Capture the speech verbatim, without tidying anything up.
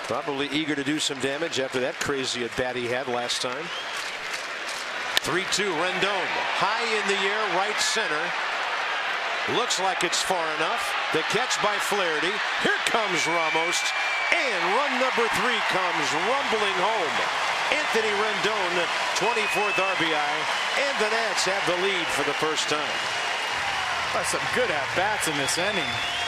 Probably eager to do some damage after that crazy at bat he had last time. three two Rendon high in the air, right center. Looks like it's far enough. The catch by Flaherty. Here comes Ramos, and run number three comes rumbling home. Anthony Rendon, twenty-fourth R B I, and the Nats have the lead for the first time. That's some good at bats in this inning.